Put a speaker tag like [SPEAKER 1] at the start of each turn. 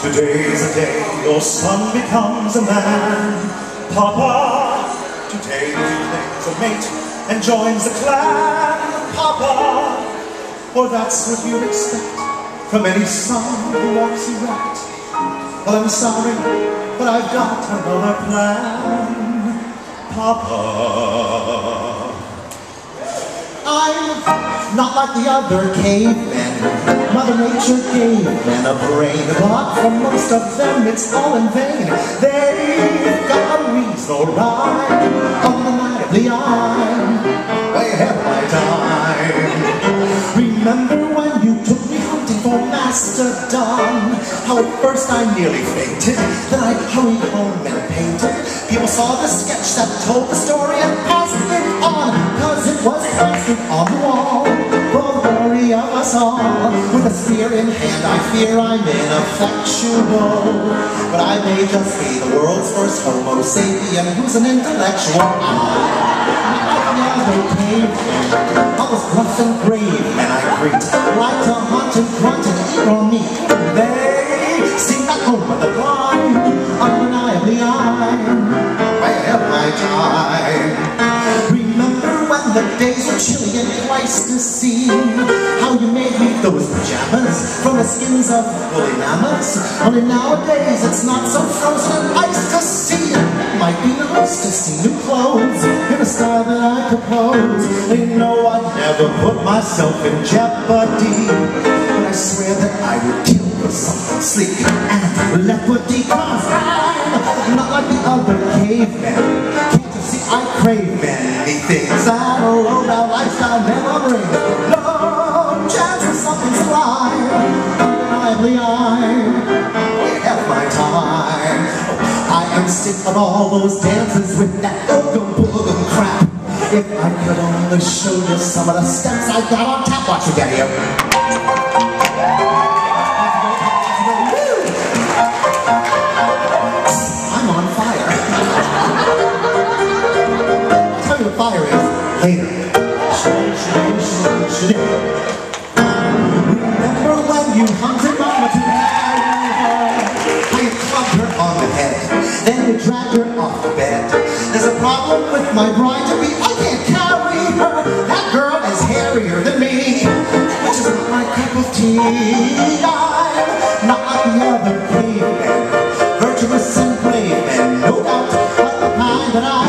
[SPEAKER 1] Today's the day your son becomes a man. Papa, today he claims a mate and joins the clan. Papa, or that's what you expect from any son who walks erect. Well, I'm sorry, but I've got another plan. Papa, I'm not like the other cavemen. Mother Nature gave men a brain, but for most of them it's all in vain. They've got a reason or rhyme, undeniably I'm way ahead of my time. Remember when you took me hunting for Mastodon? How at first I nearly fainted, then I hurried home and painted. People saw the sketch that told the story and passed it on, cause it was posted on the wall for the glory of us all. With a spear in hand, I fear I'm ineffectual, but I may just be the world's first Homo sapien who's an intellectual. Another caveman, all those rough and brave men I greet, like to hunt and grunt and eat raw meat. They seem back home with the blind, undeniably I'm way ahead of my time. Remember when the days were chilly and Pleistocene? How you made me those pajamas from the skins of woolly mammoths? Only nowadays it's not so frozen and iced to see. It might be nice to see new clothes in a style that I propose. They know I'd never put myself in jeopardy, but I swear that I would kill for something sleek and leopardy. Cause I'm not like the other cavemen. Can't you see I crave many things that a low-down lifestyle never brings? No chance of something sublime, undeniably I'm way ahead of my time. I am sick of all those dances with that oogum-boogum crap. If I could only show you some of the steps I got on tap. Watch me get here. I'm on fire. I'll tell you what fire is later. Remember when you hunted Mama to marry her? How you clubbed her on the head, then you dragged her off the bed. There's a problem with my bride-to-be, I can't carry her. That girl is hairier than me, which is not my cup of tea. I'm not like the other cavemen, virtuous and brave men, no doubt, but the kind that I